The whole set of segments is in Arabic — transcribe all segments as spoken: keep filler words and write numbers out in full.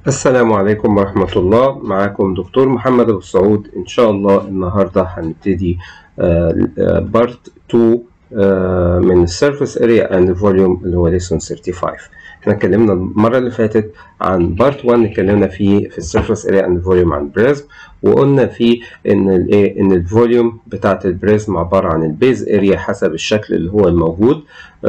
السلام عليكم ورحمة الله. معاكم دكتور محمد أبو السعود. إن شاء الله النهاردة هنبتدي بارت اتنين من السيرفيس اريا اند فوليوم اللي هو ليسون خمسة وثلاثين. احنا اتكلمنا المرة اللي فاتت عن بارت واحد، اتكلمنا فيه في السيرفيس اريا اند فوليوم عن بريزم، وقلنا فيه ان الايه ان الفوليوم بتاعت البريزم عبارة عن البيز اريا حسب الشكل اللي هو الموجود.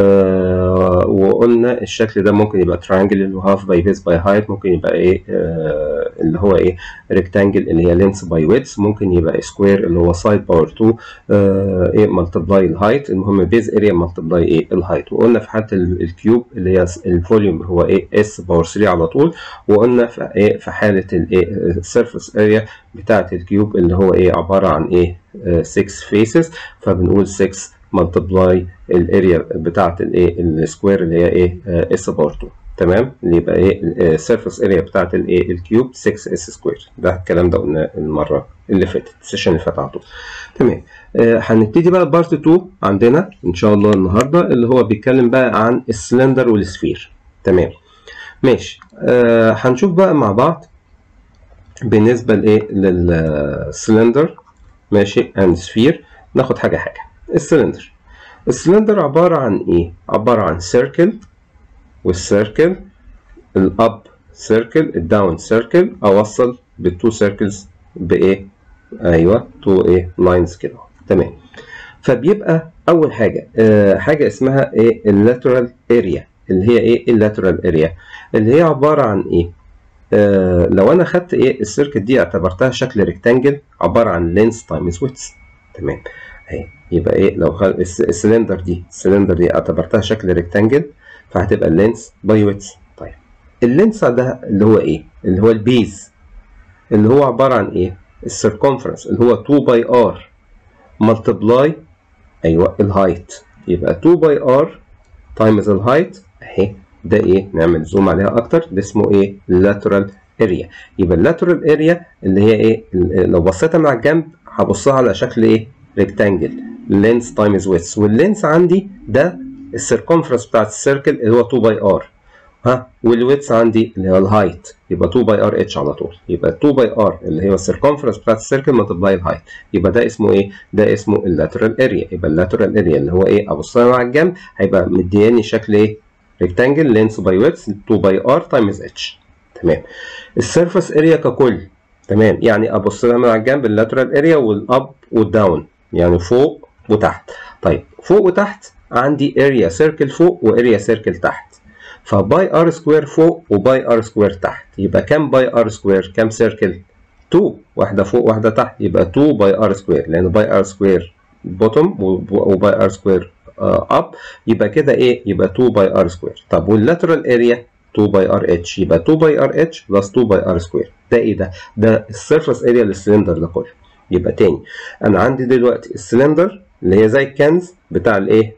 آه وقلنا الشكل ده ممكن يبقى تريانجل اللي هو هاف باي بيز باي هايت، ممكن يبقى ايه آه اللي هو ايه ريكتانجل اللي هي لينس باي ويدث، ممكن يبقى سكوير اللي هو سايد باور اتنين آه ايه ملتبلاي الهايت. المهم بيز اريا ملتبلاي ايه الهايت. وقلنا في حاله الكيوب اللي هي الفوليوم هو ايه اس باور تلاتة على طول. وقلنا في ايه في حاله الايه السيرفيس اريا بتاعه الكيوب اللي هو ايه عباره عن ايه ستة فيسز، فبنقول ستة ملتبلاي الاريا بتاعه الايه السكوير اللي هي ايه اس باور اتنين. تمام، اللي يبقى ايه السيرفيس اريا بتاعه الايه الكيوب ستة اس سكوير. ده الكلام ده قلناه المره اللي فاتت، السيشن اللي فات على طول. تمام، آه هنبتدي بقى بارت اتنين عندنا ان شاء الله النهارده، اللي هو بيتكلم بقى عن السلندر والسفير. تمام ماشي. آه هنشوف بقى مع بعض بالنسبه لايه للسلندر ماشي اند سفير. ناخد حاجه حاجه. السلندر السلندر عباره عن ايه؟ عباره عن سيركل، والسيركل الاب سيركل الداون سيركل اوصل بالتو سيركلز بايه؟ ايوه تو ايه لاينز كده. تمام، فبيبقى اول حاجه آه حاجه اسمها ايه اللاترال اريا، اللي هي ايه اللاترال اريا اللي هي عباره عن ايه؟ آه لو انا خدت ايه السيركل دي اعتبرتها شكل ريكتانجل عباره عن لينس تايمز ويدث. تمام اهي، يبقى ايه لو خل... السلندر دي السلندر دي اعتبرتها شكل ريكتانجل فهتبقى اللينس باي ويدث. طيب اللينس ده اللي هو ايه؟ اللي هو البيز، اللي هو عباره عن ايه؟ السيركمفرنس اللي هو اتنين باي ار ملتبلاي ايوه الهايت. يبقى اتنين باي ار تايمز الهايت اهي. ده ايه؟ نعمل زوم عليها اكتر. ده اسمه ايه؟ اللاترال اريا. يبقى اللاترال اريا اللي هي ايه؟ لو بصيتها من على الجنب هبصها على شكل ايه؟ ريكتانجل لينس تايمز ويدث، واللينس عندي ده السيركمفرنس بتاعت السيركل اللي هو اتنين باي ار ها، والويدث عندي اللي هو الهايت يبقى اتنين باي ار اتش على طول. يبقى اتنين باي ار اللي هو السيركمفرنس بتاعت السيركل ملتبلاي الهايت، يبقى ده اسمه ايه؟ ده اسمه اللاترال اريا. يبقى اللاترال اريا اللي هو ايه؟ ابص لها على الجنب هيبقى مدياني شكل ايه؟ ريكتانجل لينس باي ويدث اتنين باي ار تايمز اتش. تمام. السيرفيس اريا ككل تمام، يعني ابص لها من على الجنب اللاترال اريا والاب والداون، يعني فوق وتحت. طيب فوق وتحت عندي اريا سيركل فوق واريا سيركل تحت، فباي ار سكوير فوق وباي ار سكوير تحت. يبقى كام باي ار سكوير؟ كام سيركل؟ اتنين، واحده فوق واحده تحت، يبقى اتنين باي ار سكوير، لان باي ار سكوير بوتوم وباي ار سكوير اب، يبقى كده ايه؟ يبقى اتنين باي ار سكوير. طب واللاترال اريا اتنين باي ار اتش، يبقى اتنين باي ار اتش بلس اتنين باي ار سكوير. ده ايه ده؟ ده السيرفيس اريا للسلندر ده كله. يبقى تاني انا عندي دلوقتي السلندر اللي هي زي الكنز بتاع الايه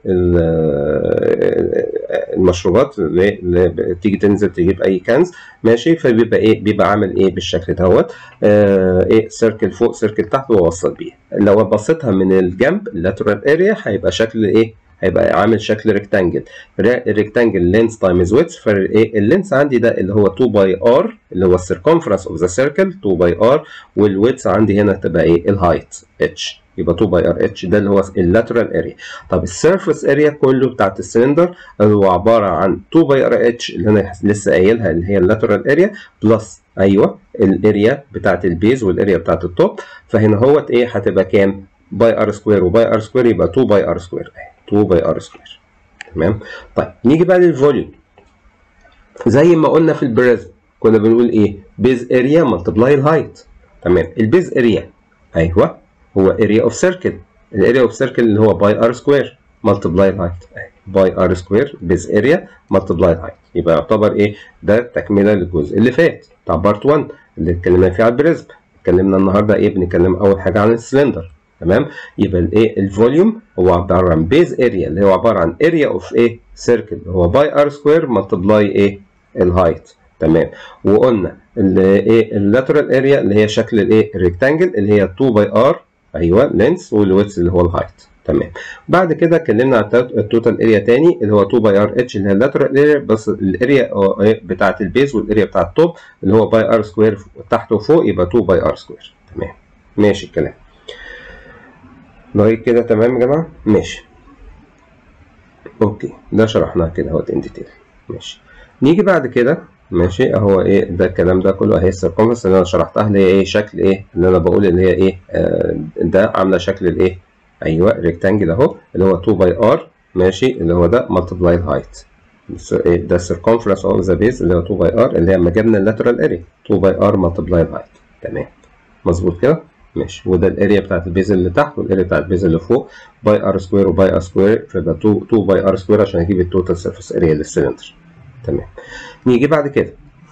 المشروبات اللي بتيجي تنزل تجيب اي كنز ماشي، فبيبقى ايه؟ بيبقى عامل ايه بالشكل دوت آه ايه سيركل فوق سيركل تحت واوصل بيه. لو بصيتها من الجنب اللاترال اريا هيبقى شكل ايه؟ هيبقى عامل شكل ريكتانجل ريكتانجل لينس تايمز ويدث. فايه اللينس عندي ده اللي هو اتنين باي ار اللي هو السيركمفرنس اوف ذا سيركل اتنين باي ار، والويدث عندي هنا تبقى ايه؟ الهايت اتش، يبقى اتنين باي ار اتش. ده اللي هو اللاترال اريا. طب السيرفيس اريا كله بتاعت السلندر اللي هو عباره عن اتنين باي ار اتش اللي انا لسه قايلها اللي هي اللاترال اريا بلس ايوه الاريا بتاعت البيز والاريا بتاعت التوب. فهنا هوت ايه هتبقى كام؟ باي ار سكوير وباي ار سكوير، يبقى اتنين باي ار سكوير اتنين باي ار سكوير. تمام. طيب نيجي بقى للفوليوم. زي ما قلنا في البريزم كنا بنقول ايه؟ بيز اريا ملتبلاي الهايت. تمام. البيز اريا ايوه هو اريا اوف سيركل، الاريا اوف سيركل اللي هو باي ار سكوير ملتبلاي الهايت، باي ار سكوير بيز اريا ملتبلاي الهايت. يبقى يعتبر ايه؟ ده تكمله للجزء اللي فات بتاع بارت واحد اللي اتكلمنا فيه على البريزم. اتكلمنا النهارده ايه؟ بنتكلم اول حاجه عن السلندر. تمام. يبقى الايه الفوليوم هو عباره عن بيز اريا اللي هو عباره عن اريا اوف ايه سيركل هو باي ار سكوير ملتبلاي ايه الهايت. تمام. وقلنا الايه اللاترال اريا اللي هي شكل الايه الريكتانجل اللي هي اتنين باي ار ايوه لينس، والويدث اللي هو الهايت. تمام. بعد كده اتكلمنا عن التوتال اريا تاني اللي هو اتنين باي ار اتش اللي هي اللاترال اريا، بس الاريا بتاعه البيز والاريا بتاعه التوب اللي هو باي ار سكوير تحت وفوق يبقى اتنين باي ار سكوير. تمام ماشي الكلام لغايه كده. تمام يا جماعه ماشي اوكي، ده شرحناه كده اهوت ان ديتيل. ماشي نيجي بعد كده ماشي اهو ايه ده الكلام ده كله اهي السيركمفرنس اللي انا شرحتها اللي هي ايه شكل ايه اللي انا بقول اللي هي ايه آه ده عامله شكل الايه ايوه ريكتانجل اهو اللي هو اتنين باي ار ماشي اللي هو ده ملتبلاي الهايت ده السيركمفرنس اوف ذا بيز اللي هو اتنين باي ار اللي هي لما جبنا اللاترال اريا اتنين باي ار ملتبلاي الهايت. تمام مظبوط كده ماشي. وده الاريا بتاعت البيز اللي تحت والاريا بتاعت البيز اللي فوق باي ار سكوير وباي ار سكوير فيبقى اتنين باي ار سكوير عشان اجيب التوتال سيرفيس اريا للسلندر. تمام نيجي بعد كده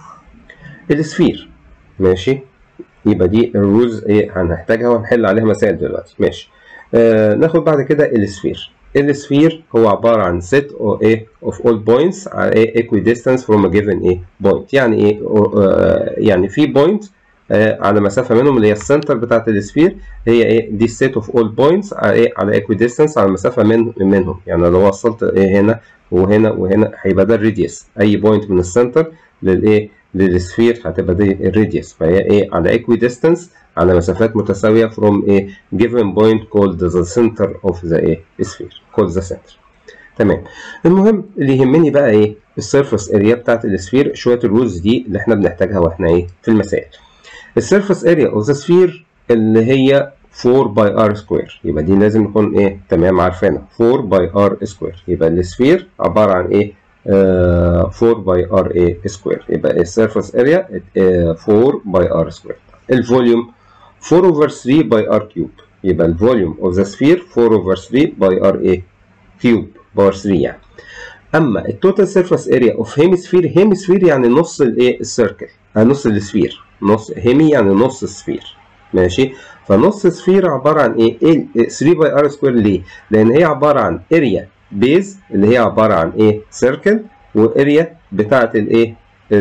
السفير ماشي، يبقى دي الرولز ايه هنحتاجها وهنحل عليها مسائل دلوقتي. ماشي آه ناخد بعد كده السفير. السفير هو عباره عن set of ايه of all points على ايه equidistance from a given ايه point. يعني ايه آه يعني في بوينت آه على مسافه منهم اللي هي السنتر بتاعت السفير هي ايه دي set of all points على ايه على equidistance على مسافه من منهم. يعني لو وصلت ايه هنا وهنا وهنا هيبقى ده الراديوس، اي بوينت من السنتر للايه للسفير هتبقى دي الراديوس، فهي ايه على equidistance على مسافات متساويه from a given point called the center of the ايه sphere called the center. تمام. المهم اللي يهمني بقى ايه السيرفيس اريا بتاعت السفير، شويه الرولز دي اللي احنا بنحتاجها واحنا ايه في المسائل. السيرفيس اريا اوف ذا سفير اللي هي أربعة باي ار سكوير، يبقى دي لازم نكون ايه تمام عارفينها أربعة باي ار سكوير. يبقى السفير عباره عن ايه آه أربعة باي ار ايه سكوير، يبقى السيرفيس اريا أربعة باي ار سكوير. الفوليوم أربعة over ثلاثة باي ار كيوب، يبقى الفوليوم اوف ذا سفير أربعة over ثلاثة باي ار ايه كيوب باور ثلاثة يعني. اما التوتال سيرفيس اريا اوف هيمسفير، هيمسفير يعني نص الايه السيركل، نص السفير، نص هيمي يعني نص السفير ماشي. فنص السفير عباره عن ايه ثلاثة باي ار سكوير. ليه؟ لان هي عباره عن اريا بيز اللي هي عباره عن ايه سيركل، واريا بتاعه الايه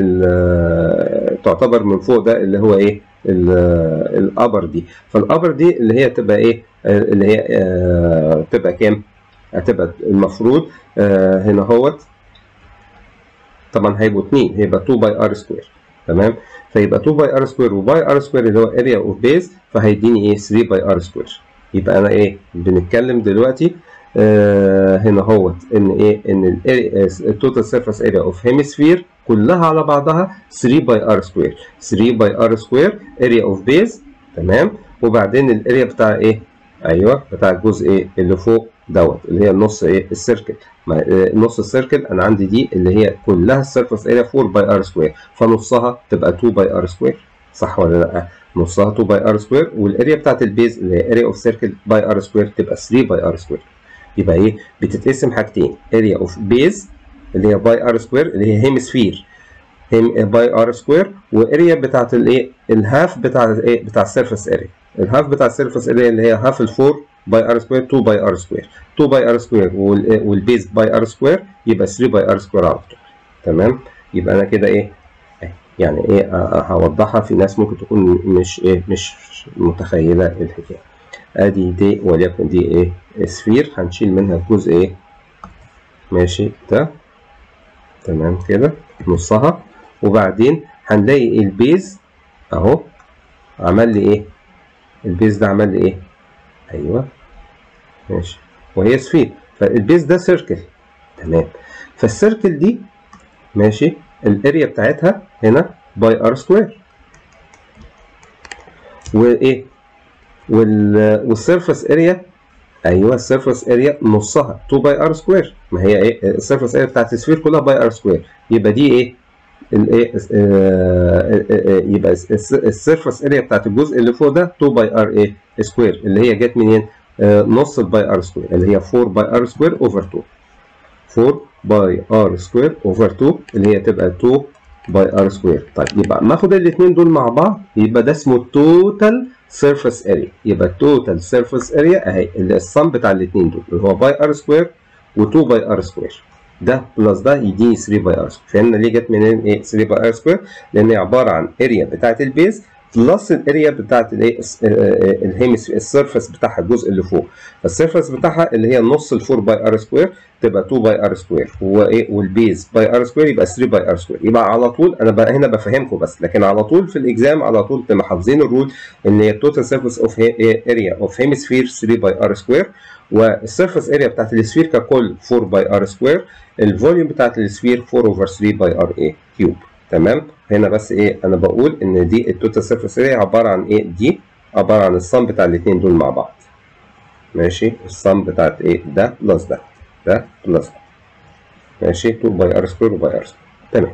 تعتبر من فوق ده اللي هو ايه الابر دي. فالابر دي اللي هي تبقى ايه اللي هي آه تبقى كام؟ هتبقى المفروض آه هنا اهوت طبعا هيبقوا اتنين، هيبقى اتنين باي ار سكوير. تمام. فيبقى اتنين باي ار سكوير وباي ار سكوير اللي هو اريا اوف بيز، فهيديني ايه ثلاثة باي ار سكوير. يبقى انا ايه بنتكلم دلوقتي آه هنا اهوت ان ايه ان التوتال سيرفيس اريا اوف هيمسفير كلها على بعضها ثلاثة باي ار سكوير. ثلاثة باي ار سكوير اريا اوف بيز. تمام. وبعدين الاريا بتاع ايه ايوه بتاع الجزء ايه اللي فوق دوت اللي هي النص ايه السيركل. نص السيركل انا عندي دي اللي هي كلها السيرفيس اريا أربعة باي ار سكوير، فنصها تبقى اتنين باي ار سكوير. صح ولا لا؟ نصها اتنين باي ار سكوير، والاريا بتاعت البيز اللي هي اريا اوف سيركل باي ار سكوير تبقى ثلاثة باي ار سكوير. يبقى ايه بتتقسم حاجتين، اريا اوف بيز اللي هي باي ار سكوير اللي هي هيمسفير باي ار سكوير، واريا بتاعت الايه الهاف بتاع الايه بتاع السيرفيس اريا. الهاف بتاع السيرفيس اريا اللي هي هاف الفور باي ار سكوير اتنين باي ار سكوير. اتنين باي ار سكوير والبيز باي ار سكوير يبقى ثلاثة باي ار سكوير على طول. تمام. يبقى انا كده ايه يعني ايه هوضحها، في ناس ممكن تكون مش ايه مش متخيله الحكايه. ادي دي وليكن دي ايه سفير، هنشيل منها الجزء ايه ماشي ده. تمام كده نصها، وبعدين هنلاقي البيز اهو عمل لي ايه البيز ده عمل لي ايه ايوه ماشي وهي سفير، فالبيز ده سيركل. تمام. فالسيركل دي ماشي الاريا بتاعتها هنا باي ار سكوير، وايه والسيرفيس اريا ايوه السيرفيس اريا نصها اتنين باي ار سكوير. ما هي ايه السيرفيس اريا بتاعت السفير كلها باي ار سكوير، يبقى دي ايه الايه يبقى السيرفيس اريا بتاعت الجزء اللي فوق ده اتنين باي ار ايه سكوير اللي هي جت منين آه نص الباي ار سكوير اللي هي أربعة باي ار سكوير اوفر اتنين. أربعة باي ار سكوير اوفر اتنين اللي هي تبقى اتنين باي ار سكوير. طيب يبقى ناخد الاثنين دول مع بعض يبقى ده اسمه التوتال سيرفيس اريا. يبقى التوتال سيرفيس اريا اهي اللي الصم بتاع الاثنين دول اللي هو باي ار سكوير و2 باي ار سكوير، ده بلس ده يديني ثلاثة باي ار سكوير. فهمنا ليه جت منين ايه ثلاثة باي ار سكوير؟ لان هي عباره عن اريا بتاعت البيز بلس الاريا بتاعت الايه الهيمسفير السيرفس بتاعها الجزء اللي فوق. فالسيرفس بتاعها اللي هي النص ال أربعة باي ار سكوير تبقى اتنين باي ار سكوير، وايه والبيز باي ار سكوير يبقى تلاتة باي ار سكوير. يبقى على طول انا بقى هنا بفهمكم بس، لكن على طول في الاكزام على طول تبقى حافظين الرول ان هي التوتال سيرفيس اوف اريا اوف هيمسفير تلاتة باي ار سكوير، والسيرفيس اريا بتاعت السفير ككل أربعة باي ار سكوير، الفوليوم بتاعت السفير أربعة اوفر تلاتة باي ار ايه كيوب. تمام. هنا بس ايه انا بقول ان دي التوتال سيرفيس اريا عباره عن ايه؟ دي عباره عن الصم بتاع الاثنين دول مع بعض. ماشي، الصم بتاعت ايه؟ ده بلس ده، ده بلس ده. ماشي، اتنين باي ار سكوير وباي ار سكوير. تمام.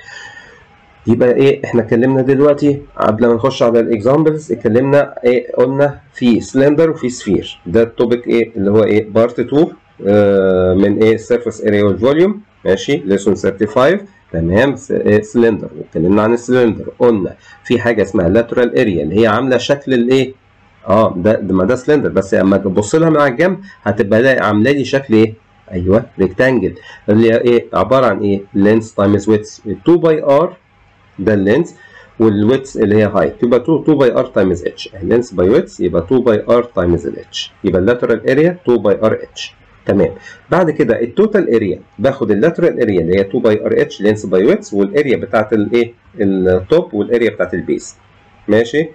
يبقى ايه احنا اتكلمنا دلوقتي قبل ما نخش على الاكزامبلز، اتكلمنا ايه؟ قلنا في سلندر وفي سفير. ده التوبيك ايه اللي هو ايه؟ بارت اتنين آه من ايه؟ السيرفيس اريا والفوليوم. ماشي، ليسون خمسة وتلاتين. تمام. سلندر، اتكلمنا عن السلندر، قلنا في حاجه اسمها لاترال اريا اللي هي عامله شكل الايه؟ اه ده, ده ما ده سلندر، بس اما تبص لها من على الجنب هتبقى عامله لي شكل ايه؟ ايوه ريكتانجل، اللي هي ايه؟ عباره عن ايه؟ لينث تايمز ويدث اتنين باي ار، ده اللينث، والويدث اللي هي هايت يبقى اتنين باي ار تايمز اتش. اللينث باي ويدث يبقى اتنين باي ار تايمز الاتش، يبقى اللاترال اريا اتنين باي ار اتش. تمام. بعد كده التوتال اريا باخد اللاترال اريا اللي هي اتنين باي ار اتش لينث باي ويدث، والاريا بتاعت الايه؟ التوب، والاريا بتاعت البيز. ماشي.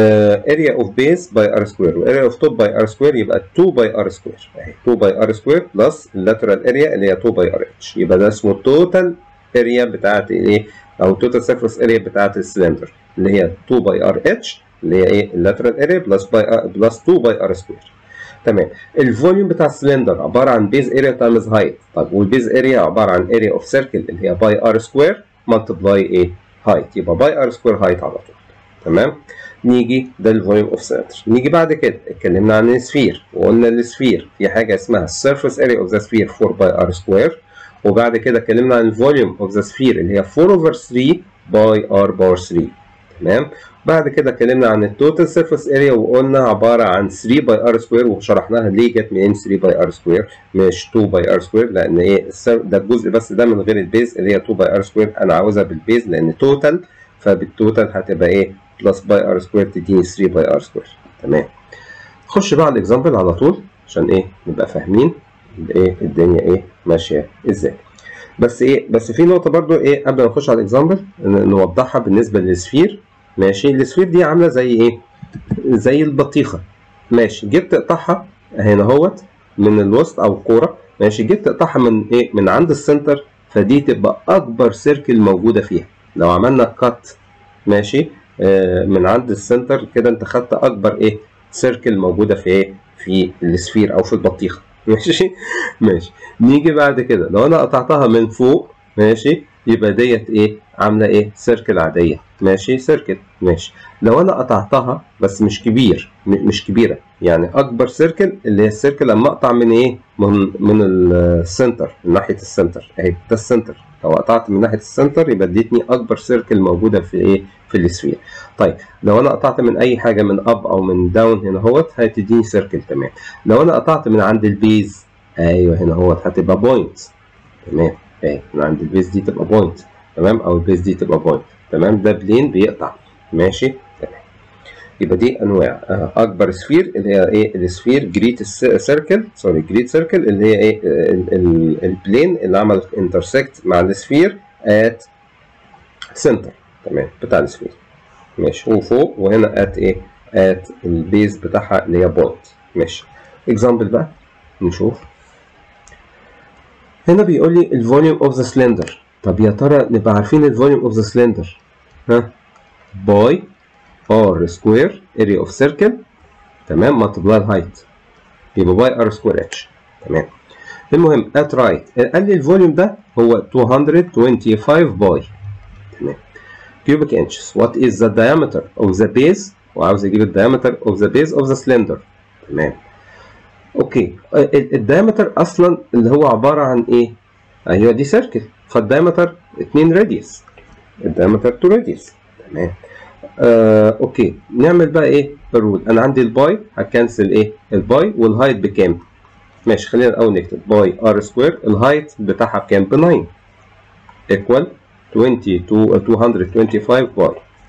اريا اوف بيز باي ار سكوير، واريا اوف توب باي ار سكوير، يبقى اتنين باي ار سكوير اهي، اتنين باي ار سكوير بلس اللاترال اريا اللي هي اتنين باي ار اتش، يبقى ده اسمه التوتال اريا بتاعت الايه؟ او التوتال سيرفيس اريا بتاعت السلندر اللي هي اتنين باي ار اتش اللي هي ايه؟ اللاترال اريا بلس باي بلس اتنين باي ار سكوير. تمام. الفوليوم بتاع السلندر عباره عن بيز اريا تايمز هايت. طب والبيز اريا عباره عن اريا اوف سيركل اللي هي باي ار سكوير ملتبلاي ايه؟ هايت، يبقى باي ار سكوير هايت على طول. تمام. نيجي ده الفوليوم اوف سلندر. نيجي بعد كده اتكلمنا عن السفير، وقلنا السفير في حاجه اسمها السيرفيس اريا اوف ذا سفير أربعة باي ار سكوير، وبعد كده اتكلمنا عن الفوليوم اوف ذا سفير اللي هي أربعة اوفر تلاتة باي ار باور تلاتة. تمام. بعد كده اتكلمنا عن التوتال سيرفيس اريا وقلنا عباره عن تلاتة باي ار سكوير، وشرحناها ليه جت منين تلاتة باي ار سكوير مش اتنين باي ار سكوير، لان ايه؟ ده الجزء بس ده من غير البيز اللي هي اتنين باي ار سكوير، انا عاوزها بالبيز لان توتال، فبالتوتال هتبقى ايه؟ بلس باي ار سكوير تديني تلاتة باي ار سكوير. تمام. خش بقى على الاكزامبل على طول عشان ايه؟ نبقى فاهمين ايه الدنيا ايه ماشيه ازاي. بس ايه بس في نقطه برضو ايه قبل ما نخش على الاكزامبل نوضحها بالنسبه للسفير. ماشي. السفير دي عامله زي ايه؟ زي البطيخه. ماشي. جيت تقطعها هنا اهوت من الوسط او الكوره. ماشي. جيت تقطعها من ايه؟ من عند السنتر، فدي تبقى اكبر سيركل موجوده فيها. لو عملنا كات ماشي آه من عند السنتر كده انت خدت اكبر ايه؟ سيركل موجوده في ايه؟ في السفير او في البطيخه. ماشي. ماشي. نيجي بعد كده لو انا قطعتها من فوق ماشي يبقى ديت ايه؟ عامله ايه؟ سيركل عاديه. ماشي. سيركل. ماشي. لو انا قطعتها بس مش كبير مش كبيره يعني اكبر سيركل اللي هي السيركل لما اقطع من ايه؟ من من السنتر، من ناحيه السنتر اهي، ده السنتر. لو قطعت من ناحيه السنتر يبقى اديتني اكبر سيركل موجوده في ايه؟ في السفير. طيب لو انا قطعت من اي حاجه من اب او من داون هنا اهوت هتديني سيركل. تمام. لو انا قطعت من عند البيز ايوه هنا اهوت هتبقى بوينت. تمام. اهي من عند البيز دي تبقى بوينت. تمام. او البيز دي تبقى بوينت. تمام. ده بلين بيقطع. ماشي. تمام. يبقى دي انواع. اكبر سفير اللي هي ايه؟ السفير جريت سيركل سوري جريت سيركل اللي هي ايه؟ البلين اللي عمل انترسكت مع السفير ات سنتر. تمام. بتاع السفير. ماشي. وفوق وهنا ات ايه؟ ات البيز بتاعها اللي هي بوينت. ماشي. اكزامبل بقى نشوف. هنا بيقول لي الفوليوم اوف ذا سلندر. طب يا ترى نبقى عارفين الفوليوم اوف ذا سلندر ها؟ باي ار سكوير اريا اوف سيركل. تمام. ملتبلاي الهايت يبقى باي ار سكوير اتش. تمام. المهم ات رايت قال لي الفوليوم ده هو مئتين وخمسة وعشرين باي. تمام. cubic inches. What is the diameter of the base؟ وعاوز اجيب الدايمتر of the base of the cylinder. تمام. اوكي. الدايمتر اصلا اللي هو عباره عن ايه؟ ايوه دي سيركل، فالدايمتر اتنين راديوس. الدايمتر اتنين راديوس. تمام. آه، اوكي. نعمل بقى ايه؟ الرول. انا عندي الباي هكنسل ايه؟ الباي والهايت بكام؟ ماشي. خلينا الاول نكتب باي ار سكوير. الهايت بتاعها بكام؟ ب تسعة. ايكوال مئتين وخمسة وعشرين باي.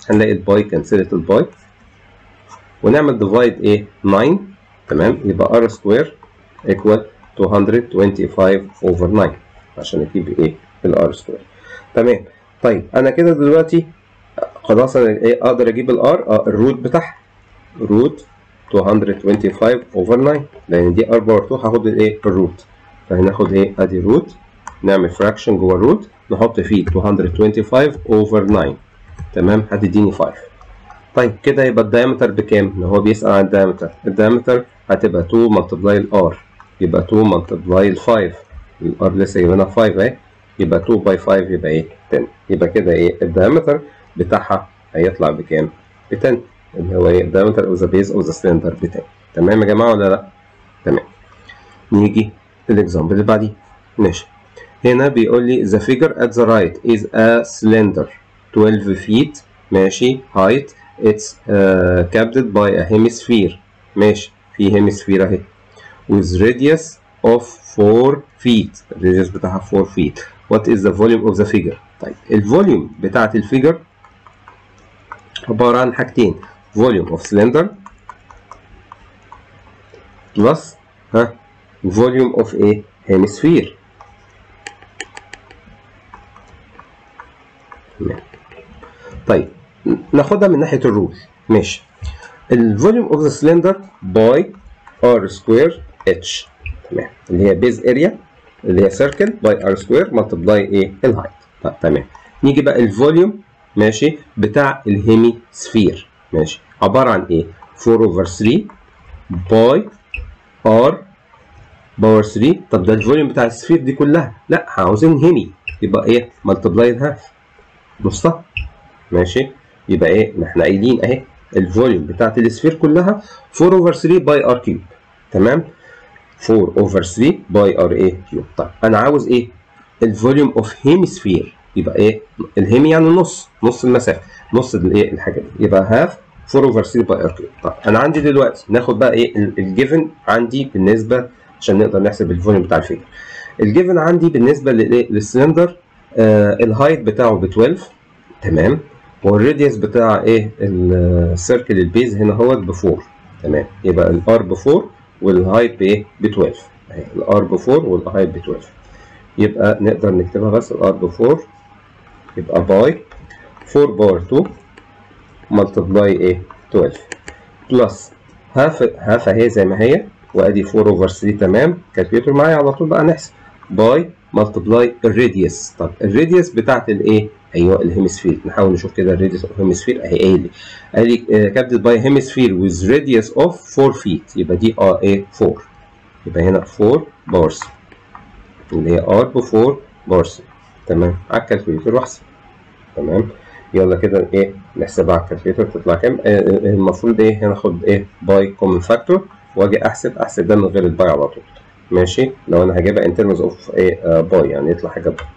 هنلاقي الباي كنسلت الباي، ونعمل ديفايد ايه تسعة، تمام، يبقى ار سكوير ايكوال مئتين وخمسة وعشرين اوفر تسعة عشان اجيب ايه الار سكوير. تمام. طيب انا كده دلوقتي خلاص انا ايه اقدر اجيب الار، اه الروت بتاعها روت مئتين وخمسة وعشرين اوفر تسعة، لان دي ار باور اتنين هاخد الايه الروت، فهناخد ايه ادي روت، نعمل فراكشن جوه الروت نحط فيه مئتين وخمسة وعشرين اوفر تسعة، تمام، هتديني خمسة. طيب كده يبقى الدايمتر بكام؟ ان هو بيسأل عن الدايمتر، الدايمتر هتبقى اتنين ملتبلاي الار، يبقى اتنين ملتبلاي ال خمسة، الار لسه جايبينها خمسة اهي، يبقى اتنين باي خمسة يبقى ايه عشرة، يبقى كده ايه الدايمتر بتاعها هيطلع بكام؟ ب عشرة، اللي هو ايه الدايمتر اوف ذا بيز اوف ذا سلندر ب عشرة. تمام يا جماعه ولا لا؟ تمام. نيجي للاكزامبل اللي بعديه. ماشي. هنا بيقول لي the figure at the right is a cylinder twelve feet، ماشي، height it's uh, capped by a hemisphere، ماشي، في hemisphere اهي with radius of four feet، الراديوس بتاعها four feet. what is the volume of the figure؟ طيب الفوليوم بتاعت الفيجر عبارة عن حاجتين، volume of cylinder plus ها volume of a hemisphere. طيب ناخدها من ناحية الرول. ماشي. الفوليوم اوف ذا سلندر باي ار سكوير اتش، تمام، اللي هي بيز اريا اللي هي سيركل باي ار سكوير ملتبلاي ايه الهايت. طيب تمام. نيجي بقى الفوليوم ماشي بتاع الهيمي سفير، ماشي، عبارة عن ايه؟ فور اوفر ثري باي ار باور ثري. طب ده الفوليوم بتاع السفير دي كلها، لا عاوزين هيمي، يبقى ايه ملتبلاي الهاف نصها، ماشي، يبقى ايه احنا قايلين اهي الفوليوم بتاعت السفير كلها فور اوفر ثري باي ار كيوب، تمام، فور اوفر ثري باي ار ايه كيوب. طيب انا عاوز ايه الفوليوم اوف هيمسفير، يبقى ايه الهيمي يعني نص نص المسافه، نص الايه الحاجه دي، يبقى هاف فور اوفر ثري باي ار كيوب. طيب انا عندي دلوقتي ناخد بقى ايه الجيفن عندي بالنسبه عشان نقدر نحسب الفوليوم بتاع الفيجر. الجيفن عندي بالنسبه للسلندر آه الهايت بتاعه ب اتناشر، تمام، والراديوس بتاع ايه السيركل البيز هنا هو ب اربعة، تمام، يبقى الار ب اربعة والهايت بايه ب اتناشر اهي، الار ب اربعة والهايت ب اتناشر، يبقى نقدر نكتبها بس الار ب اربعة يبقى باي اربعة باور اتنين ملتبلاي ايه اتناشر بلس هاف هاف اهي زي ما هي، وادي اربعة اوفر ثري، تمام، كالكوليتور معايا على طول بقى نحسب باي ملتبلاي الراديوس. طب الراديوس بتاعت الايه؟ ايوه الهيمسفير، نحاول نشوف كده الراديوس اوف هيمسفير اهي، قايل لي قال لي كابتد باي هيمسفير ويز راديوس اوف فور فيت، يبقى دي ار ايه اربعة، يبقى هنا اربعة باور ثري اللي هي ار ب اربعة باور ثري، تمام، على الكالكوليتور واحسب، تمام. يلا كده ايه نحسبها على الكالكوليتور تطلع كام؟ آه المفروض ايه هناخد ايه باي كومن فاكتور واجي احسب احسب ده من غير الباي على طول، ماشي، لو انا هجيبها ان ترمز اوف ايه باي يعني يطلع حاجه باي،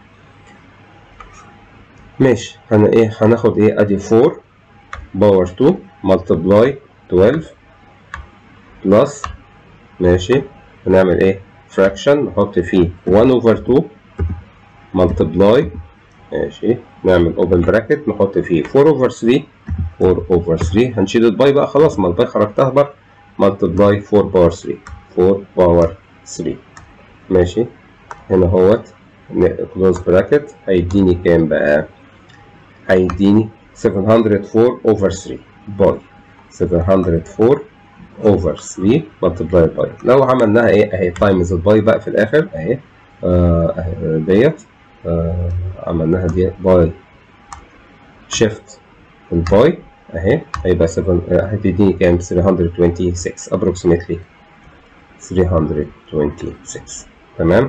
ماشي. هن ايه هناخد ايه ادي اربعة باور اتنين ملتبلاي اتناشر بلس، ماشي، هنعمل ايه فراكشن نحط فيه واحد اوفر اتنين ملتبلاي، ماشي، نعمل اوبن براكت نحط فيه اربعة اوفر ثري اربعة اوفر ثري، هنشيل الباي بقى خلاص، ما الباي خرجتها بره، ملتبلاي اربعة باور ثري اربعة باور ثري، ماشي، هنا اهوت كلوز براكت هيديني كام بقى؟ هيديني سبعمية واربعة اوفر ثري باي سبعمية واربعة اوفر ثري ملتبلاي باي. لو عملناها ايه اهي تايمز الباي بقى في الاخر اهي آه ديت آه عملناها دي باي شيفت الباي اهي هيبقى سبعة هتديني كام؟ ثلاثمية وستة وعشرين approximately ثلاثمية وستة وعشرين، تمام.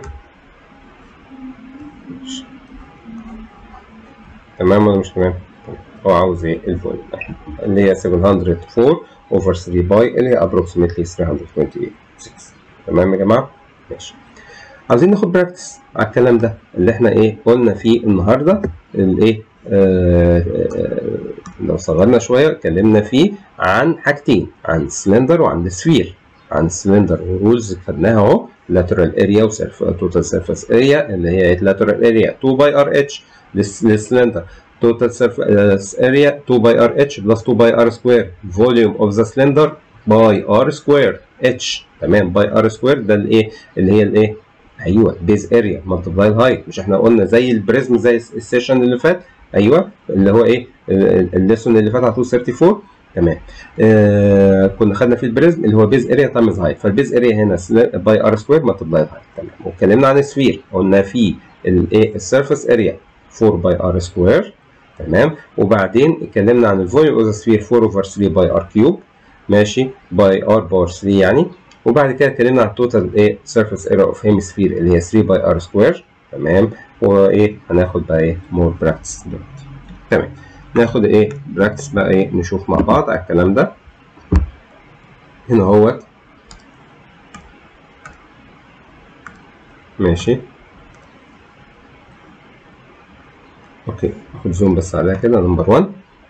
تمام ولا مش تمام؟ هو عاوز ايه الفوليوم اللي هي سبعمية واربعة اوفر ثري باي اللي هي approximately ثلاثمية وستة وعشرين، تمام يا جماعه؟ ماشي. عاوزين ناخد براكتس على الكلام ده اللي احنا ايه قلنا فيه النهارده، الايه آه آه لو صغرنا شويه اتكلمنا فيه عن حاجتين، عن السلندر وعن السفير. عن السلندر رولز خدناها اهو، lateral area و total surface area اللي هي lateral area اتنين باي ار اتش للسلندر، total surface area two by r h plus two by r square volume of the cylinder by r square h. تمام. by r square ده الايه اللي هي الايه ايوه بيز اريا ملتبلاي الهايت. مش احنا قلنا زي البريزم زي السيشن اللي فات؟ ايوه اللي هو ايه الليسون اللي فات على طول أربعة وثلاثين. تمام. آه كنا خدنا في البريزم اللي هو بيز اريا تايمز هايت، فالبيز اريا هنا باي ار سكوير ملتبلاي الهايت. تمام. واتكلمنا عن السفير قلنا في الايه السيرفيس اريا أربعة باي ار سكوير. تمام. وبعدين اتكلمنا عن الفوليوم اوف ذا سفير أربعة اوفر ثلاثة باي ار كيوب، ماشي، باي ار باور ثلاثة يعني. وبعد كده اتكلمنا عن التوتال ايه سيرفيس اريا اوف هيمسفير اللي هي ثلاثة باي ار سكوير. تمام. وايه هناخد بقى ايه مور براكتس دلوقتي. تمام. ناخد ايه براكتس بقى ايه نشوف مع بعض على الكلام ده. هنا اهوت ماشي. اوكي اخد زوم بس عليها كده. نمبر واحد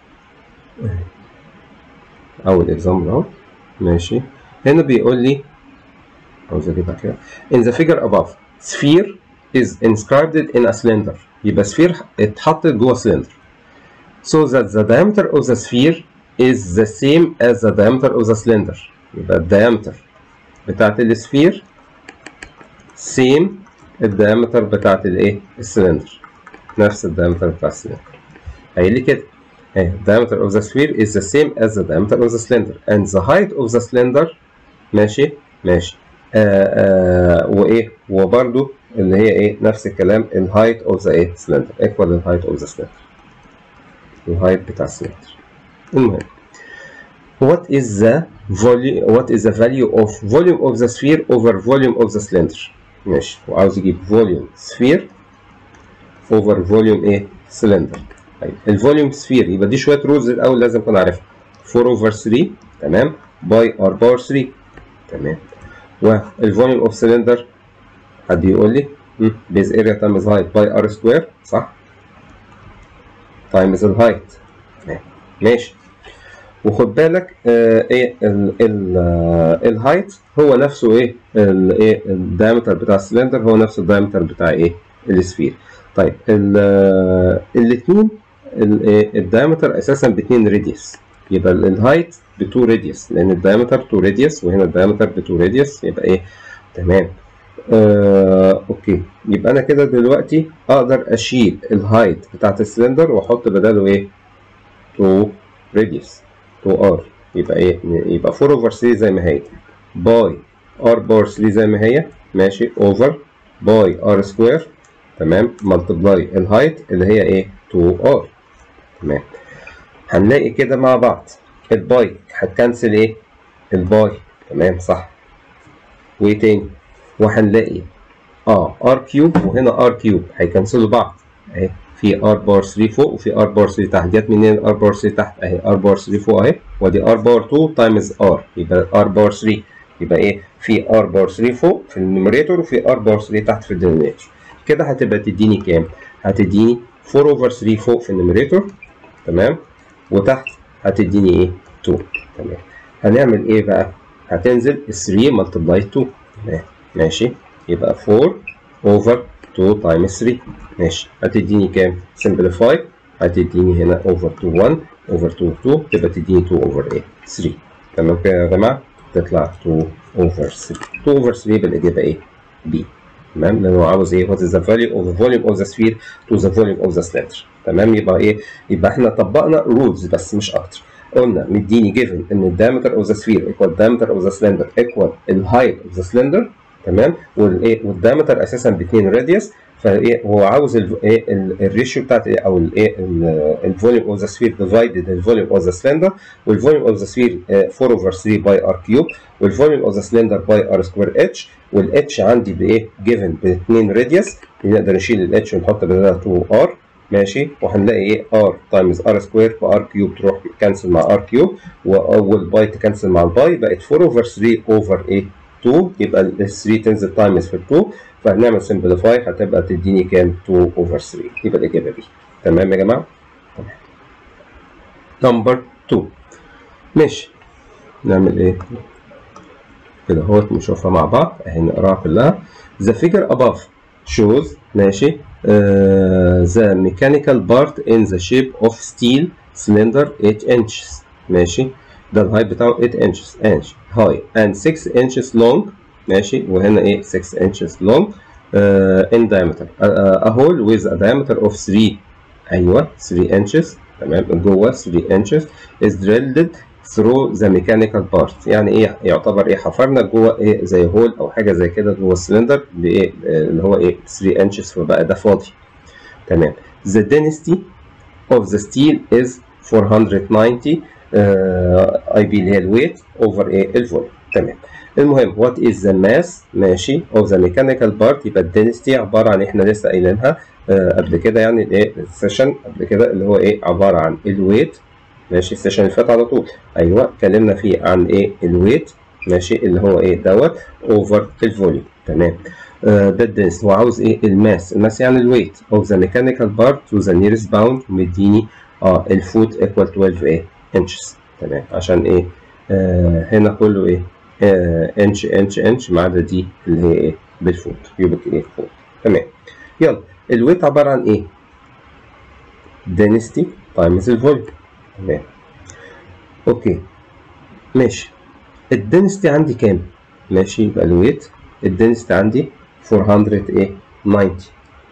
اول اكزامبل اهو. ماشي. هنا بيقول لي عاوز اجيبها كده. In the figure above sphere is inscribed in a cylinder. يبقى sphere اتحطت جوه cylinder. So that the diameter of the sphere is the same as the diameter of the cylinder. يبقى الديامتر بتاعت السفير same الديامتر بتاعت الايه السلندر، نفس الديامتر بتاع السلندر. قايل لي كده اهي diameter of the sphere is the same as the diameter of the cylinder and the height of the cylinder. ماشي ماشي. آآ آآ وايه وبرده اللي هي ايه نفس الكلام الهايت اوف ذا ايه سلندر ايكوال الهايت اوف ذا سلندر، الهايت بتاع السلندر. المهم what is the volume what is the value of volume of the sphere over volume of the cylinder. ماشي. وعاوز يجيب volume sphere over volume ايه cylinder. طيب الفوليوم سفير يبقى دي شويه رولز الاول لازم نكون عارفها. أربعة over ثلاثة تمام باي ار باور ثلاثة. تمام. والفوليوم اوف سلندر حد يقول لي بيز اريا تايمز هايت باي ار سكوير صح تايمز الهايت. تمام ماشي. وخد بالك آه ايه الهايت هو نفسه ايه الايه الدايمتر بتاع السلندر هو نفس الدايمتر بتاع ايه السفير. طيب الاثنين الدايمتر اساسا ب اتنين راديوس، يبقى الهايت ب اتنين راديوس لان الدايمتر اتنين راديوس وهنا الدايمتر ب اتنين راديوس يبقى ايه تمام. آه، اوكي يبقى انا كده دلوقتي اقدر اشيل الهايت بتاعت السلندر واحط بداله ايه اتنين راديوس اتنين ار يبقى ايه يبقى أربعة اوفر ثلاثة زي ما هي باي ار باور ثلاثة زي ما هي ماشي اوفر باي ار سكوير تمام ملتبلاي الهايت اللي هي ايه اتنين ار. تمام. هنلاقي كده مع بعض الباي هتكنسل ايه الباي. تمام صح. وايه تاني وهنلاقي اه ار كيوب وهنا ار كيوب هيكنسلوا بعض اهي في ار باور ثلاثة فوق وفي ار باور ثلاثة تحت. جت منين ار باور ثلاثة تحت اهي ار باور ثلاثة فوق اهي ودي ار باور اتنين تايمز ار يبقى ار باور ثلاثة يبقى ايه في ار باور ثلاثة فوق في النيميريتور وفي ار باور ثلاثة تحت في الدينومينيتور. كده هتبقى تديني كام؟ هتديني أربعة اوفر ثلاثة فوق في النيميريتور تمام وتحت هتديني ايه اتنين. تمام. هنعمل ايه بقى؟ هتنزل ثلاثة ملتبلاي اتنين. تمام ماشي. يبقى أربعة اوفر اتنين تايمز ثلاثة ماشي. هتديني كام؟ سمبليفاي هتديني هنا اوفر اتنين واحد اوفر اتنين اتنين تبقى تديني اتنين اوفر ايه ثلاثة. تمام كده يا جماعه تطلع اتنين اوفر ثلاثة. اتنين اوفر ثلاثة يبقى الاجابه ايه؟ بي. تمام لانه عاوز ايه what is the value of the volume of the sphere to the volume of the cylinder. تمام. يبقى ايه يبقى احنا طبقنا رولز بس مش اكتر. قلنا مديني given ان الدايمتر اوف ذا سفير ايكوال diameter اوف ذا سلندر ايكوال الهايت اوف ذا سلندر. تمام. والايه والدايمتر اساسا ب اتنين راديوس فايه هو عاوز الايه الريشيو بتاعت ايه او الايه الفوليوم اوف ذا سفير ديفايدد الفوليوم اوف ذا سلندر والفوليوم اوف ذا سفير أربعة اوفر ثلاثة باي ار كيوب والفوليوم اوف ذا سلندر باي ار سكوير اتش والاتش عندي بايه جيفن ب اتنين راديوس نقدر نشيل الاتش ونحط بدلها اتنين ار ماشي. وهنلاقي ايه ار تايمز ار سكوير فار كيوب تروح كانسل مع ار كيوب واول باي تكنسل مع الباي بقت أربعة اوفر ثلاثة اوفر ايه اتنين يبقى ال ثلاثة تنزل تايمز في اتنين فهنعمل سمبليفاي هتبقى تديني كام اتنين اوفر ثلاثة يبقى الاجابه بي. تمام يا جماعه. تمام. نمبر اتنين ماشي. نعمل ايه كده اهوت نشوفها مع بعض اهي نقراها كلها. The figure above shows ماشي the mechanical part in the shape of steel cylinder eight inches. ماشي، ده الهايت بتاعه eight inches inch high and six inches long. ماشي، وهنا ايه six inches long uh, in diameter. uh, a hole with a diameter of three ايوه three inches. تمام، جوه three inches is drilled through the mechanical part. يعني ايه يعتبر ايه حفرنا جوه ايه زي هول او حاجه زي كده جوه السلندر بايه اللي هو ايه three inches، فبقى ده فاضي. تمام. the density of the steel is four hundred ninety اي بي اللي هي الويت اوفر ايه الفوليوم. تمام. المهم what is the mass ماشي of the mechanical part. يبقى الدنسيتي عباره عن احنا لسه قايلينها آه قبل كده، يعني الايه السيشن قبل كده اللي هو ايه عباره عن الويت. ماشي، السيشن اللي فات على طول ايوه اتكلمنا فيه عن ايه الويت. ماشي، اللي هو ايه دوت اوفر الفوليوم. تمام. آه ده الدنس. هو عاوز ايه الماس. الماس يعني الويت of the mechanical part to the nearest bound. مديني اه الفوت equal twelve ايه inches. تمام، عشان ايه آه هنا كله ايه آه انش انش انش ما عدا دي اللي هي ايه بالفوت يبقى ايه فوت. تمام. يلا الويت عباره عن ايه density times الفوليوم. تمام. اوكي ماشي، الدنسيتي عندي كام؟ ماشي، يبقى الويت الدنسيتي عندي four hundred ايه ninety،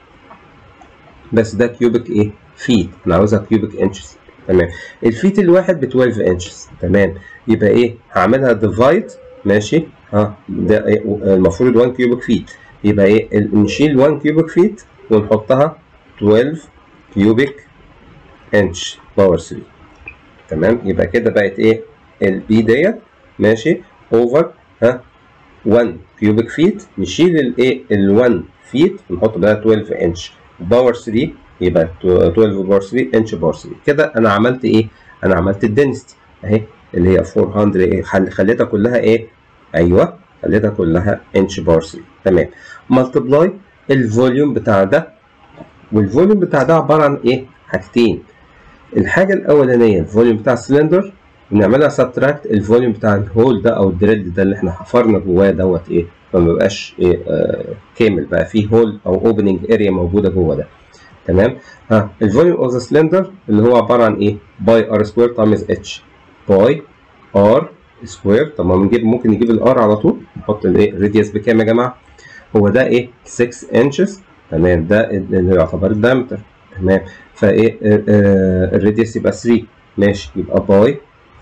بس ده كيوبيك ايه فيت، انا عاوزها كيوبيك انشز. تمام. الفيت الواحد ب twelve انشز. تمام، يبقى ايه هعملها ديفايد. ماشي، ها ده إيه؟ المفروض one كيوبيك فيت، يبقى ايه نشيل one كيوبيك فيت ونحطها twelve كيوبيك انش باور three. تمام، يبقى كده بقت ايه البي ديت. ماشي، اوفر ها one كيوبيك فيت، نشيل الايه ال one فيت ونحط بقى twelve انش باور three، يبقى twelve باور three انش باور three. كده انا عملت ايه؟ انا عملت الدنسيتي اهي اللي هي four hundred ايه خليتها كلها ايه ايوه خليتها كلها انش باور three. تمام. ملتبلاي الفوليوم بتاع ده، والفوليوم بتاع ده عباره عن ايه حاجتين. الحاجه الاولانيه الفوليوم بتاع السلندر، ونعملها سبتراكت الفوليوم بتاع الهول ده او الدريل ده اللي احنا حفرنا جواه دوت ايه فما بقاش ايه آه كامل، بقى فيه هول او اوبننج اريا موجوده جوه ده. تمام. ها الفوليوم اوف ذا سلندر اللي هو عباره عن ايه باي ار سكوير تايمز اتش باي ار سكوير. طب ما نجيب ممكن نجيب الار على طول، نحط الايه الراديوس بكام يا جماعه؟ هو ده ايه six انشز. تمام، ده اللي يعتبر الدايمتر. تمام، فايه الراديوس يبقى three. ماشي، يبقى باي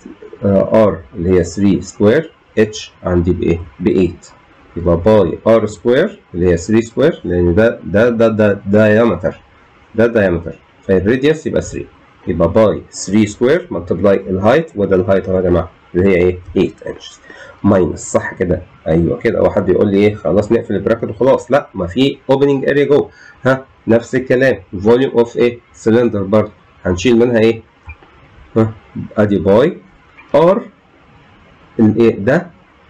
ار اللي هي three سكوير اتش عندي بايه ب eight، يبقى باي ار سكوير اللي هي three سكوير، لان ده ده ده ده دايمتر ده دايمتر، فالراديوس يبقى three، يبقى باي three سكوير ملتبلاي الهايت، وده الهايت اهو يا جماعه اللي هي ايه eight انشز ماينس. صح كده؟ ايوه كده. او حد يقول لي ايه خلاص نقفل البراكت وخلاص، لا ما في اوبننج اريا جوه. ها نفس الكلام فوليوم اوف ايه سلندر برضه هنشيل منها ايه ها ادي باي ار الايه ده،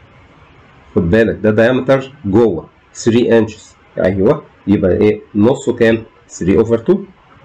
خد بالك ده دايمتر جوه three انشز. ايوه، يبقى ايه نصه كام three اوفر two.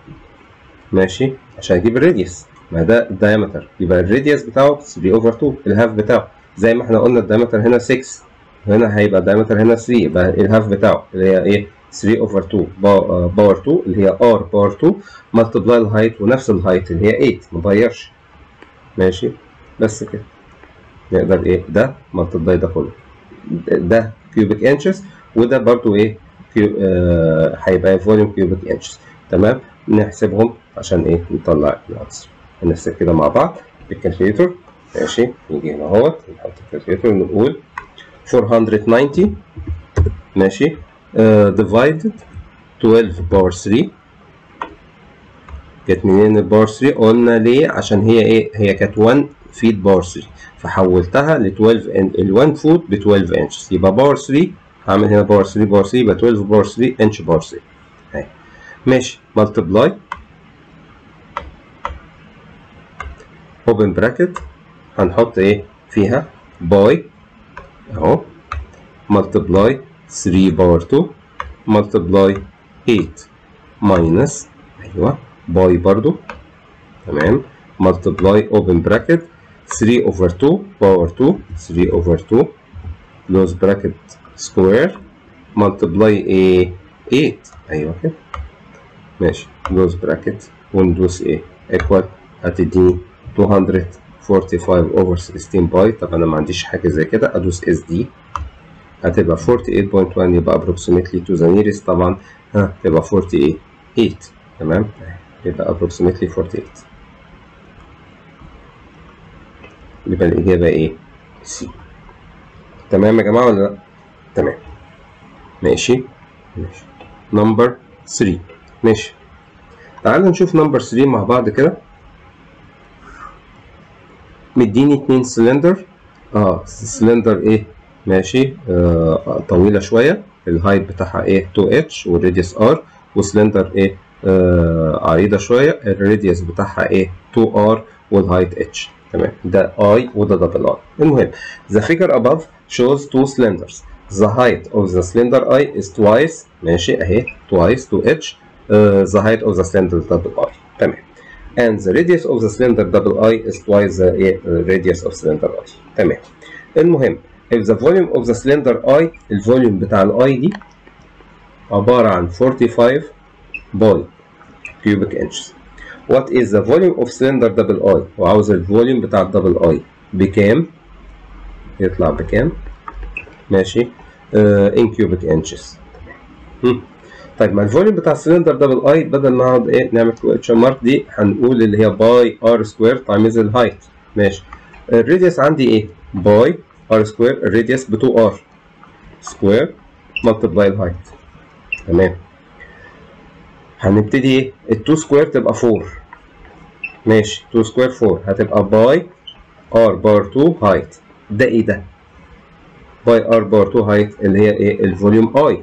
ماشي، عشان اجيب الراديوس ما ده الدايمتر، يبقى الراديوس بتاعه three اوفر two الهاف بتاعه زي ما احنا قلنا الدايمتر هنا six، هنا هيبقى الدايمتر هنا three، يبقى الهاف بتاعه اللي هي ايه three اوفر two باور two اللي هي r باور two ملتبلاي الهايت، ونفس الهايت اللي هي eight ما اتغيرش. ماشي، بس كده نقدر ايه ده ملتبلاي ده كله، ده كيوبيك انشز وده برضو ايه كيو آه هيبقى فوليوم كيوبيك انشز. تمام، نحسبهم عشان ايه نطلع الانسر. هنحسب كده مع بعض بالكالكوليتور. ماشي، نيجي هنا اهوت نحط الكالكوليتور نقول four hundred ninety ماشي ديفايدد twelve باور three. جت منين الباور three؟ قلنا ليه؟ عشان هي ايه هي كانت one فيت باور three، فحولتها ل twelve ال one فوت ب twelve انشز، يبقى باور three هعمل هنا باور three باور three يبقى twelve باور three انش باور three اهي. ماشي، ملتبلاي اوبن براكت هنحط ايه فيها باي اهو ملتبلاي three باور two ملتبلاي eight ماينس ايوه باي برضو. تمام، ملتبلاي اوبن براكت three اوفر two باور two three اوفر two كلوز براكت سكوير ملتبلاي ايه eight ايوه كده. ماشي كلوز براكت وندوس ايه ايكوال هتديني مئتين وخمسة وأربعين اوفر ستاشر باي. طب انا ما عنديش حاجه زي كده، ادوس اس دي هتبقى ثمانية وأربعين فاصلة واحد يبقى approximately to the nearest طبعا ها تبقى أربعة وأربعين تمام يبقى approximately أربعة وأربعين يبقى الاجابه ايه؟ سي. تمام يا جماعه ولا لا؟ تمام ماشي ماشي. نمبر ثلاثة ماشي. تعالوا نشوف نمبر ثلاثة مع بعض كده. مديني اتنين سلندر اه سلندر ايه ماشي آه طويله شويه الهايت بتاعها ايه اتنين اتش والراديوس ار، وسلندر ايه آه عريضه شويه الراديوس بتاعها ايه اتنين ار والهايت اتش. تمام ده اي وده دبل اي. المهم the figure above shows two cylinders. the height of the cylinder I is twice ماشي اهي twice two اتش uh, the height of the cylinder double I. تمام and the radius of the cylinder double I is twice the uh, radius of cylinder I. تمام. المهم if the volume of the cylinder I الفوليوم بتاع الاي دي عبارة عن خمسة وأربعين باي cubic inches. what is the volume of cylinder double I وعاوز الفوليوم بتاع الدبل اي بكام؟ يطلع بكام؟ ماشي uh, in cubic inches. هم. طيب ما الفوليوم بتاع السلندر دبل اي بدل ما نقعد ايه نعمل كويتشن مارك دي هنقول اللي هي باي ار سكوير تايمز الهايت. ماشي الراديوس عندي ايه؟ باي ار سكوير الراديوس ب اتنين ار سكوير ملتبلاي الهايت. تمام هنبتدي ايه؟ ال اتنين سكوير تبقى اربعة ماشي اتنين سكوير اربعة هتبقى باي ار بار اتنين هايت. ده ايه ده؟ باي ار بار اتنين هايت اللي هي ايه؟ الفوليوم اي.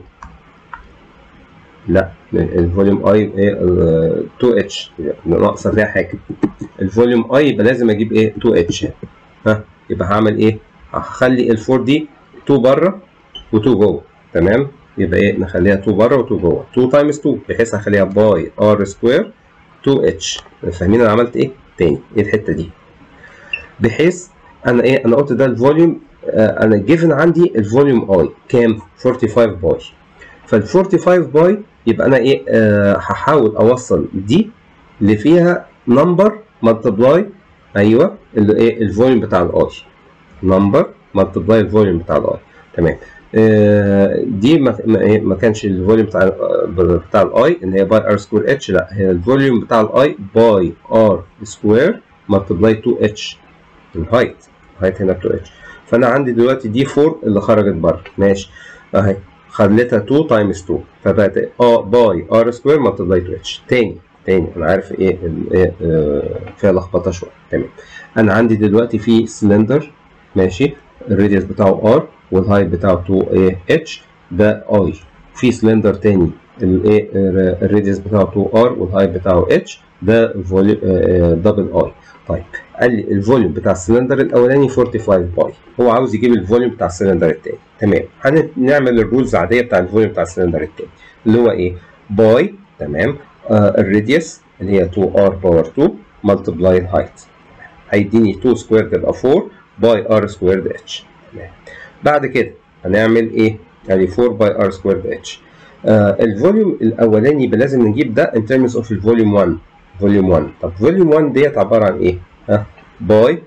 لا الفوليوم اي ايه اتنين اتش ناقصه فيها حاجه. الفوليوم اي يبقى لازم اجيب ايه اتنين اتش. ها يبقى هعمل ايه؟ هخلي الفور دي اتنين بره و2 جوه. تمام يبقى ايه نخليها اتنين بره و2 جوه اتنين تايمز اتنين بحيث هخليها باي ار سكوير اتنين اتش. فاهمين انا عملت ايه؟ تاني ايه الحته دي؟ بحيث انا ايه انا قلت ده الفوليوم آه انا جيفن عندي الفوليوم اي كام؟ خمسة وأربعين باي. فال خمسة وأربعين باي يبقى انا ايه آه هحاول اوصل دي اللي فيها نمبر ملتبلاي ايوه اللي ايه الفوليوم بتاع الاي نمبر ملتبلاي الفوليوم بتاع الاي. تمام آه دي ما, ما كانش الفوليوم بتاع بتاع الاي ان هي باي ار سكوير اتش، لا هي الفوليوم بتاع الاي باي ار سكوير ملتبلاي اتنين اتش الهايت الهايت هنا اتنين اتش. فانا عندي دلوقتي دي اربعة اللي خرجت بره ماشي اهي خليتها اتنين تايمز اتنين فبقت اه باي ار سكوير ملتبلاي اتنين اتش. تاني تاني انا عارف ايه, إيه آه فيها لخبطه شويه. تمام انا عندي دلوقتي في سلندر ماشي الراديوس بتاعه ار والهايت بتاعه اتنين ايه اتش ده اي. في سلندر تاني الايه الراديوس بتاعه اتنين ار والهايت بتاعه اتش ده فوليوم دبل اي. طيب قال لي الفوليوم بتاع السلندر الاولاني خمسة وأربعين باي هو عاوز يجيب الفوليوم بتاع السلندر الثاني. تمام هنعمل الرولز العاديه بتاع الفوليوم بتاع السلندر الثاني اللي هو ايه باي تمام آه الراديوس اللي هي اتنين ار باور اتنين ملتبلاي الهايت هيديني اتنين سكوير تبقى اربعة باي ار سكوير اتش. تمام بعد كده هنعمل ايه يعني اربعة باي ار سكوير اتش. آه الفوليوم الاولاني يبقى لازم نجيب ده ان ترمز اوف الفوليوم واحد فوليوم واحد. طب فوليوم واحد ديت عباره عن ايه؟ ها باي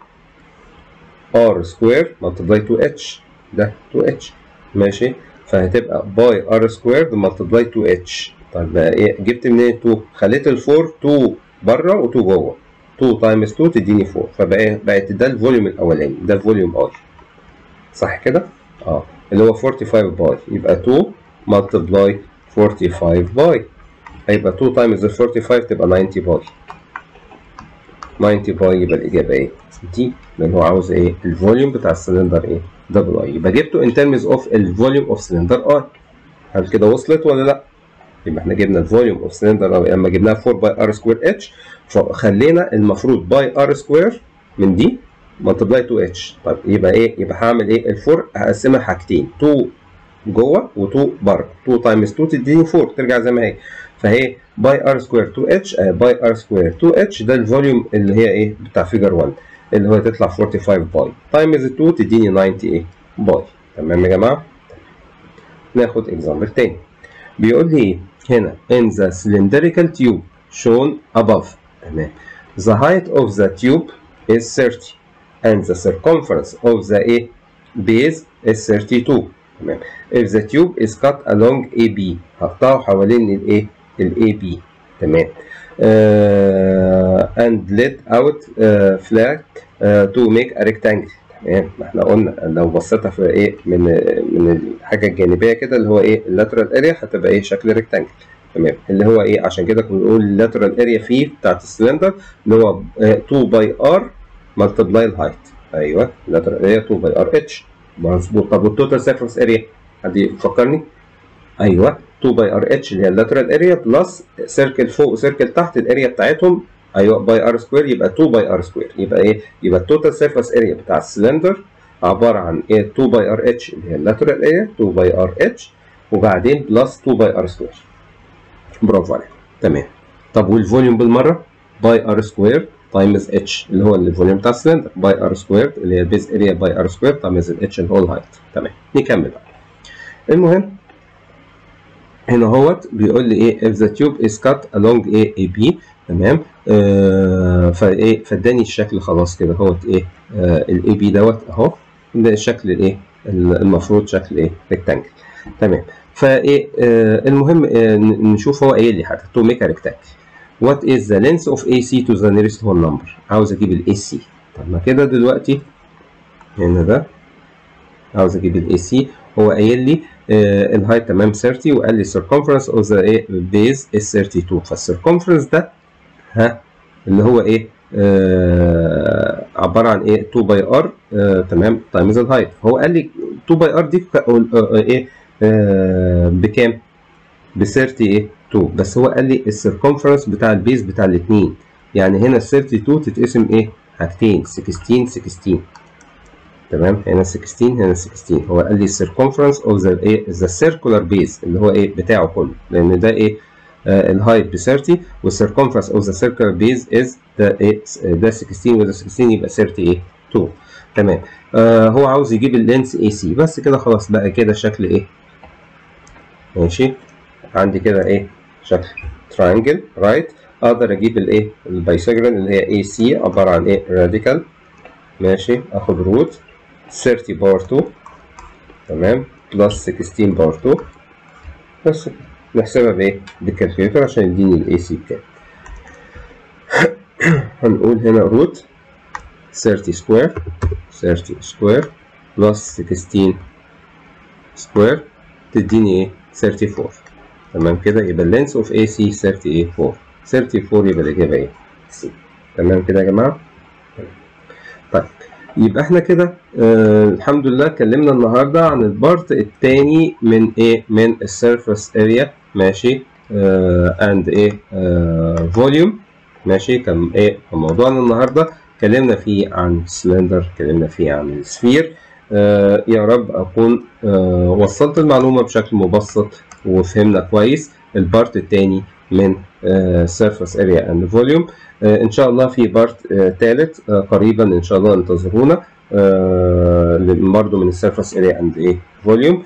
ار سكوير ملتبلاي اتنين اتش ده اتنين اتش ماشي فهتبقى باي ار سكوير ملتبلاي اتنين اتش. طيب بقى ايه جبت منين اتنين؟ خليت الفور اتنين بره و2 جوه اتنين تايمز اتنين تديني اربعة فبقى بقت ده الفوليوم الاولاني ده الفوليوم اي صح كده؟ اه اللي هو خمسة وأربعين باي يبقى اتنين ملتبلاي خمسة وأربعين باي هيبقى اتنين تايمز ال خمسة وأربعين تبقى تسعين باي تسعين باي يبقى الاجابه ايه؟ دي لان هو عاوز ايه؟ الفوليوم بتاع السلندر ايه؟ دبل اي يبقى جبته ان ترمز اوف الفوليوم اوف سلندر اي. هل كده وصلت ولا لا؟ يبقى احنا جبنا الفوليوم اوف سلندر لما جبناها اربعة باي ار سكوير اتش فخلينا المفروض باي ار سكوير من دي ملتبلاي اتنين اتش. طيب يبقى ايه؟ يبقى هعمل ايه؟ الفور هقسمها حاجتين اتنين جوه و2 بره اتنين تايمز اتنين تديني اربعة ترجع زي ما هي فهي باي ار سكوير اتنين اتش باي ار سكوير اتنين اتش ده الفوليوم اللي هي ايه بتاع فيجر واحد اللي هو تطلع خمسة وأربعين باي تايمز اتنين تديني تسعين ايه باي. تمام يا جماعه؟ ناخد اكزامبل تاني بيقول لي هنا in the cylindrical tube shown above. تمام. The height of the tube is thirty and the circumference of the A base is thirty-two. تمام. If the tube is cut along A B هقطعه حوالين الايه ال A B. تمام. uh, and let out uh, flat uh, to make a rectangle. تمام. احنا قلنا لو بصيتها في ايه من من الحاجه الجانبيه كده اللي هو ايه اللاترال اريا هتبقى ايه شكل ريكتانجل. تمام. اللي هو ايه عشان كده كنا بنقول اللاترال اريا فيه بتاعت السلندر اللي هو اتنين باي ار ملتبلاي الهايت. ايوه اللاترال اريا اتنين باي ار اتش. مظبوط. طب والتوتال سيرفيس اريا حد يفكرني؟ ايوه اتنين باي ار اتش اللي هي اللاترال اريا بلس سيركل فوق وسيركل تحت الاريا بتاعتهم. ايوه باي ار سكوير يبقى اتنين باي ار سكوير. يبقى ايه؟ يبقى التوتال سيرفيس اريا بتاع السلندر عباره عن ايه؟ اتنين باي ار اتش اللي هي اللاترال اريا اتنين باي ار اتش وبعدين بلس اتنين باي ار سكوير. برافو عليك. تمام. طب والفوليوم بالمره؟ باي ار سكوير تايمز اتش اللي هو الفوليوم بتاع السلندر. باي ار سكوير اللي هي البيز اريا باي ار سكوير تايمز الاتش اللي هو الهايت. تمام. نكمل بقى. المهم هنا اهوت بيقول لي ايه if the tube is cut along A A B. تمام. آه فايه فاداني الشكل خلاص كده اهوت ايه آه الاي بي دوت اهو ده الشكل الايه المفروض شكل ايه ريكتانجل. تمام. فايه آه المهم آه نشوف هو قايل لي حاجه to make a rectangle. What is the length of A C to the nearest whole number؟ عاوز اجيب ال A C. طب ما كده دلوقتي هنا ده عاوز اجيب ال A C. هو قايل لي آه الهايت تمام تلاتين وقال لي circumference of the base is اتنين وتلاتين. فالcircumference ده ها اللي هو ايه آه عباره عن ايه اتنين باي ار آه تمام تايمز الهايت. هو قال لي اتنين باي ار دي آه ايه آه بكام؟ ب تلاتين ايه اتنين. بس هو قال لي السيركمفرنس بتاع البيز بتاع الاثنين يعني هنا ال اتنين وتلاتين تتقسم ايه حاجتين ستاشر ستاشر. تمام. هنا ستاشر هنا ستاشر. هو قال لي السيركمفرنس اوف ذا ايه ذا سيركولار بيز اللي هو ايه بتاعه كله لان ده ايه آه الهايت ب تلاتين والسيركمفرنس اوف ذا سيركولار بيز از ده ايه ده ستاشر وده ستاشر يبقى تلاتين ايه اتنين. تمام. آه هو عاوز يجيب اللينس اي سي. بس كده خلاص بقى كده شكل ايه ماشي. عندي كده ايه شكل تراينجل رايت. اقدر اجيب الايه البايثاغورال اللي هي اي سي عباره عن ايه راديكال. ماشي. اخد روت تلاتين باور اتنين. تمام. بلس ستاشر باور اتنين. بس نحسبها بايه بالكالكوليتر عشان يديني الاي سي بكام. هنقول هنا روت تلاتين سكوير تلاتين سكوير بلس ستاشر سكوير تديني ايه اربعة وتلاتين. تمام كده. يبقى اللينس اوف اي سي اربعة وتلاتين. اربعة وتلاتين يبقى الاجابه ايه سي. تمام كده يا جماعه. طيب يبقى احنا كده آه الحمد لله اتكلمنا النهارده عن البارت الثاني من ايه من السيرفيس اريا. ماشي. اند آه ايه فوليوم. آه ماشي. كان ايه موضوعنا النهارده اتكلمنا فيه عن السلندر اتكلمنا فيه عن السفير. آه يا رب اكون آه وصلت المعلومه بشكل مبسط وفهمنا كويس البارت الثاني من سيرفيس اريا اند فوليوم. ان شاء الله في بارت ثالث uh, uh, قريبا ان شاء الله انتظرونا uh, برضه من السيرفيس اريا اند ايه فوليوم.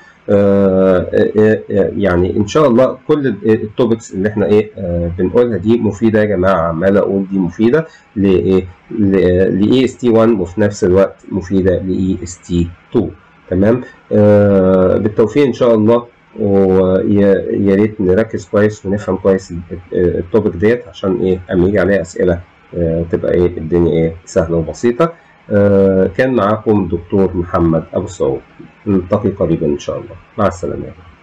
يعني ان شاء الله كل التوبكس اللي احنا ايه uh, بنقولها دي مفيده يا جماعه. عمال اقول دي مفيده لايه لاي اس تي واحد وفي نفس الوقت مفيده لاي اس تي اتنين. تمام. uh, بالتوفيق ان شاء الله. ويا ريت نركز كويس ونفهم كويس التوبيك ديت عشان ايه اما يجي عليها اسئله اه تبقى ايه الدنيا ايه سهله وبسيطه. اه كان معاكم دكتور محمد ابو السعود. نلتقي قريبا ان شاء الله. مع السلامه.